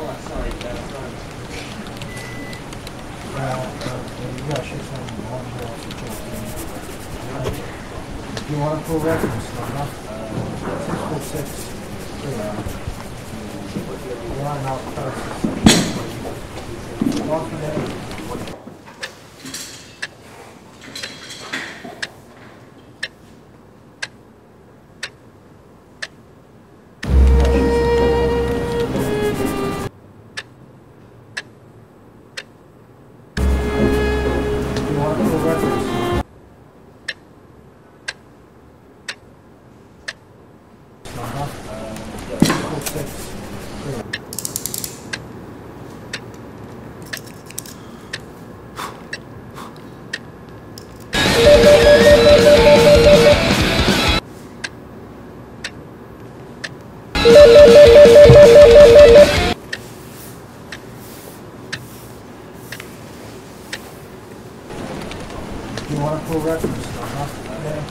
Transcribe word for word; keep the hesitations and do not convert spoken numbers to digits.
Well, uh, yeah, she's on one more situation. Do you want to pull reference number? Six four six. Yeah. Line out first. One for the You want to pull reference number? Yeah.